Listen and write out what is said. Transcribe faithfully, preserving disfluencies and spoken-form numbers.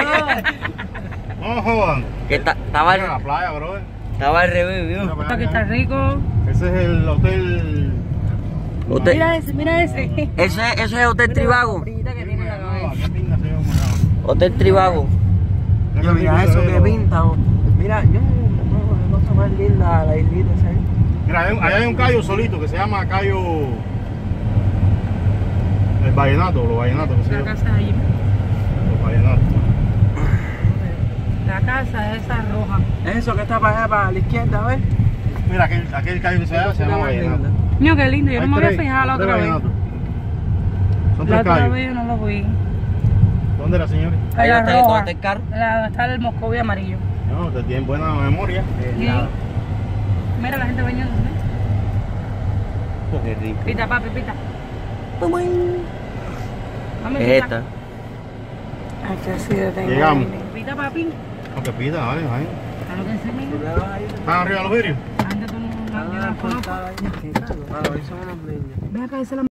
No jodan. Que ta- estaba Mira la playa, bro. estaba al revés, ¿vio? Mira para Esto que allá. está rico. Ese es el hotel. Hotel- Mira ese, mira ese. Ese, ese es Hotel Trivago. Que tiene la cabeza. Qué pinga se ve, mano. Hotel Trivago. Qué rico se ve, bro. Mira, yo no cosa más linda la islita, ¿sabes? Mira, hay un- allá hay un callo solito que se llama callo. El vallenato, los vallenatos que se La llama. casa allí. Los vallenatos. La casa esa roja. Eso que está para allá, para la izquierda, ¿ves? Mira, aquel, aquel callo que se llama se llama vallenato. Mío, qué lindo. Yo Hay no me había tres- fijado la tres otra vez. vallenatos. Son La tres otra callos. vez yo no lo vi. ¿Dónde era, señores? Ahí La está, roja. ¿dónde está el carro? La donde está el moscoví amarillo. No, te tienen buena memoria. Sí. Mira la gente bañándose. Qué rico. Pita, papi, pita. Mami, Es pita. esta. Ay, que sí, yo tengo. Llegamos. Pita, papi. No, que pida, vale, vale. Claro que sí. ¿Están arriba los vidrios? Antes tú no, no, yo no las conozco. Claro, ahí son unos niños. Ve acá, esa es la